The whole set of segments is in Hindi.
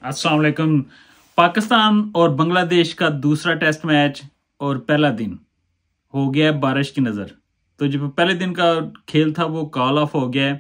अस्सलाम वालेकुम। पाकिस्तान और बांग्लादेश का दूसरा टेस्ट मैच और पहला दिन हो गया है बारिश की नज़र। तो जो पहले दिन का खेल था वो कॉल ऑफ हो गया है।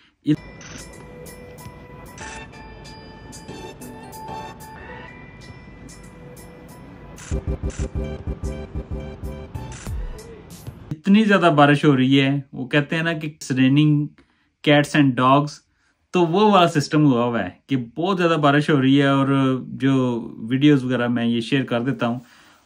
इतनी ज़्यादा बारिश हो रही है, वो कहते हैं ना कि रेनिंग कैट्स एंड डॉग्स, तो वो वाला सिस्टम हुआ है कि बहुत ज़्यादा बारिश हो रही है। और जो वीडियोस वगैरह मैं ये शेयर कर देता हूँ।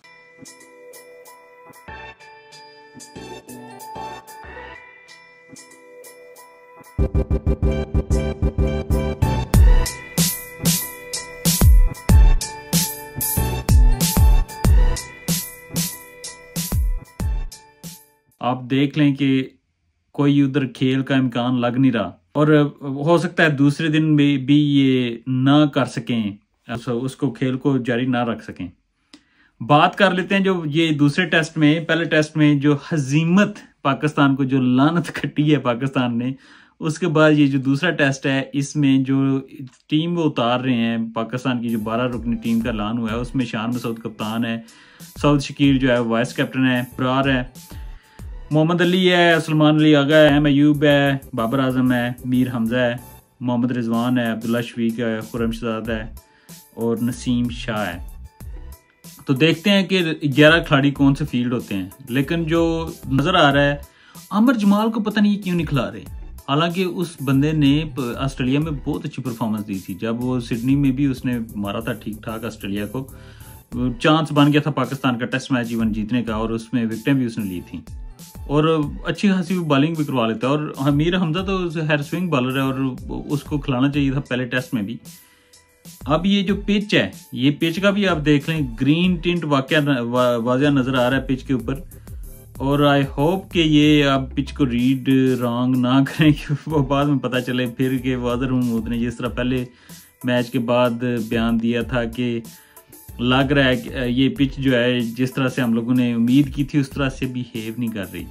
आप देख लें कि कोई उधर खेल का इम्कान लग नहीं रहा, और हो सकता है दूसरे दिन में भी ये ना कर सकें, उसको खेल को जारी ना रख सकें। बात कर लेते हैं जो ये दूसरे टेस्ट में, पहले टेस्ट में जो हजीमत पाकिस्तान को, जो लानत खट्टी है पाकिस्तान ने, उसके बाद ये जो दूसरा टेस्ट है इसमें जो टीम वो उतार रहे हैं पाकिस्तान की, जो 12 रुकनी टीम का ऐलान हुआ है, उसमें शान मसूद कप्तान है, सऊद शकीर जो है वाइस कैप्टन है, बरार है, मोहम्मद अली है, सलमान अली आगा है, अयूब है, बाबर आजम है, मीर हमजा है, मोहम्मद रिजवान है, अब्दुल्ला शफीक है, खुरम शहजाद है और नसीम शाह है। तो देखते हैं कि 11 खिलाड़ी कौन से फील्ड होते हैं। लेकिन जो नजर आ रहा है, आमिर जमाल को पता नहीं क्यों नहीं खिला रहे। हालांकि उस बंदे ने ऑस्ट्रेलिया में बहुत अच्छी परफॉर्मेंस दी थी, जब वो सिडनी में भी उसने मारा था ठीक ठाक ऑस्ट्रेलिया को। चांस बन गया था पाकिस्तान का टेस्ट मैच इवन जीतने का, और उसमें विकेटें भी उसने ली थी और अच्छी खासी बॉलिंग भी करवा लेता है। और हमीर हमजा तो हेयर स्विंग बॉलर है और उसको खिलाना चाहिए था पहले टेस्ट में भी। अब ये जो पिच है, ये पिच का भी आप देख लें, ग्रीन टिंट वाज़िह नजर आ रहा है पिच के ऊपर। और आई होप कि ये आप पिच को रीड रॉन्ग ना करें कि वो बाद में पता चले फिर कि वादर महमूद ने जिस तरह पहले मैच के बाद बयान दिया था कि लग रहा है कि ये पिच जो है जिस तरह से हम लोगों ने उम्मीद की थी उस तरह से बिहेव नहीं कर रही।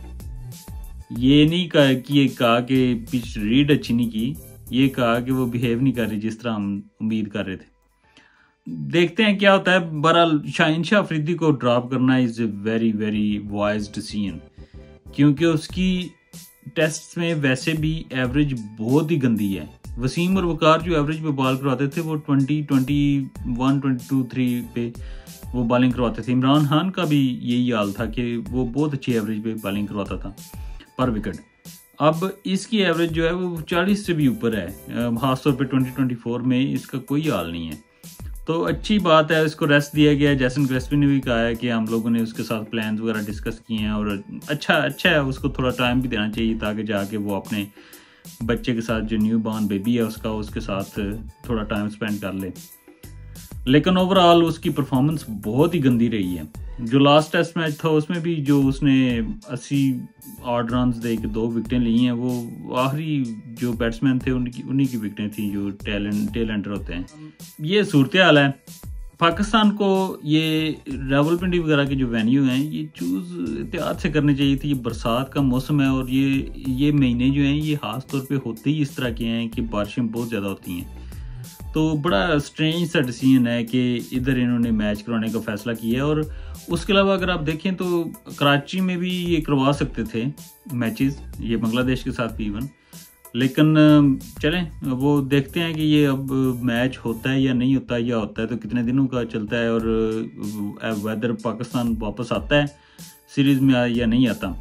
ये नहीं कहा कि पिच रीड अच्छी नहीं की, ये कहा कि वो बिहेव नहीं कर रही जिस तरह हम उम्मीद कर रहे थे। देखते हैं क्या होता है। बहरहाल शाहीन शाह अफरीदी को ड्रॉप करना is a very very wise decision, क्योंकि उसकी टेस्ट में वैसे भी एवरेज बहुत ही गंदी है। वसीम और वकार जो एवरेज पे बॉल करवाते थे वो 20, 21, 22, 3 पे वो बॉलिंग करवाते थे। इमरान खान का भी यही हाल था कि वो बहुत अच्छी एवरेज पे बॉलिंग करवाता था पर विकेट। अब इसकी एवरेज जो है वो 40 से भी ऊपर है, खासतौर पे 2024 में इसका कोई हाल नहीं है। तो अच्छी बात है, इसको रेस्ट दिया गया है। जैसन क्रिस्पी ने भी कहा है कि हम लोगों ने उसके साथ प्लान्स वगैरह डिस्कस किए हैं और अच्छा है, उसको थोड़ा टाइम भी देना चाहिए ताकि जाके वो अपने बच्चे के साथ, जो न्यू बॉर्न बेबी है उसके साथ थोड़ा टाइम स्पेंड कर ले। लेकिन ओवरऑल उसकी परफॉर्मेंस बहुत ही गंदी रही है। जो लास्ट टेस्ट मैच था उसमें भी जो उसने 80 ऑड रन दे के 2 विकेटें ली हैं, वो आखिरी जो बैट्समैन थे उन्हीं की विकेटें थी जो टेलेंडर होते हैं। ये सूरत हाल है। पाकिस्तान को ये रावलपिंडी वगैरह के जो वेन्यू हैं ये चूज़ एहतियात से करने चाहिए थी। ये बरसात का मौसम है और ये महीने जो हैं ये खास तौर पे होते ही इस तरह के हैं कि बारिशें बहुत ज़्यादा होती हैं। तो बड़ा स्ट्रेंज सा डिसीजन है कि इधर इन्होंने मैच करवाने का फैसला किया है। और उसके अलावा अगर आप देखें तो कराची में भी ये करवा सकते थे मैचेस, ये बांग्लादेश के साथ भी इवन। लेकिन चलें वो देखते हैं कि ये अब मैच होता है या नहीं होता है, या होता है तो कितने दिनों का चलता है, और वेदर पाकिस्तान वापस आता है सीरीज़ में या नहीं आता।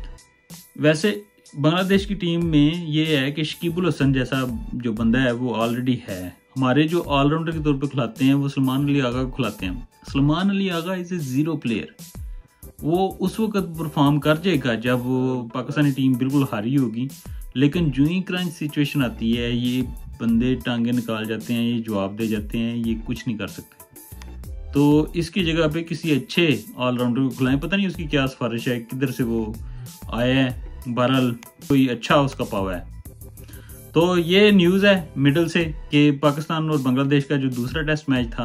वैसे बांग्लादेश की टीम में ये है कि शकीबुल हसन जैसा जो बंदा है वो ऑलरेडी है। हमारे जो ऑलराउंडर के तौर पे खिलाते हैं वो सलमान अली आगा को खिलाते हैं। Salman Ali Agha is a zero player. वो उस वक्त परफॉर्म कर जाएगा जब वो पाकिस्तानी टीम बिल्कुल हारी होगी, लेकिन जो ही क्रंच सिचुएशन आती है ये बंदे टांगे निकाल जाते हैं, ये जवाब दे जाते हैं, ये कुछ नहीं कर सकते। तो इसकी जगह पे किसी अच्छे ऑलराउंडर को खिलाएं। पता नहीं उसकी क्या सिफारिश है, किधर से वो आया है, बहरहाल कोई अच्छा उसका पावा है। तो ये न्यूज़ है मिडल से कि पाकिस्तान और बांग्लादेश का जो दूसरा टेस्ट मैच था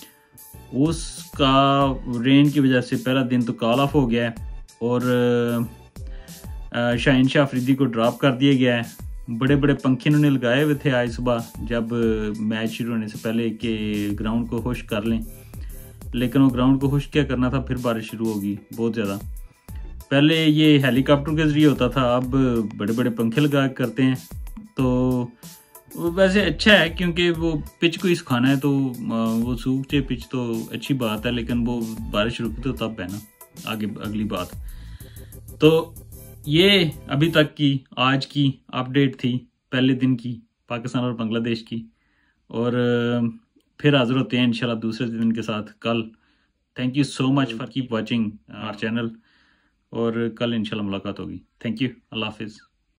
उसका रेन की वजह से पहला दिन तो कॉल ऑफ हो गया है और शाहीन शाह अफरीदी को ड्रॉप कर दिया गया है। बड़े बड़े पंखे इन्होंने लगाए हुए थे आज सुबह जब मैच शुरू होने से पहले कि ग्राउंड को खुश कर लें, लेकिन वो ग्राउंड को खुश क्या करना था, फिर बारिश शुरू होगी बहुत ज़्यादा। पहले ये हेलीकॉप्टर के ज़रिए होता था, अब बड़े बड़े पंखे लगा करते हैं। तो वैसे अच्छा है क्योंकि वो पिच को ही सुखाना है, तो वो सूख जाए पिच तो अच्छी बात है, लेकिन वो बारिश रुकी तो तब है ना आगे अगली बात। तो ये अभी तक की आज की अपडेट थी पहले दिन की पाकिस्तान और बांग्लादेश की, और फिर हाजिर होते हैं इंशाल्लाह दूसरे दिन के साथ कल। Thank you so much for keep watching our channel, और कल इंशाल्लाह मुलाकात होगी। थैंक यू, अल्लाह हाफिज़।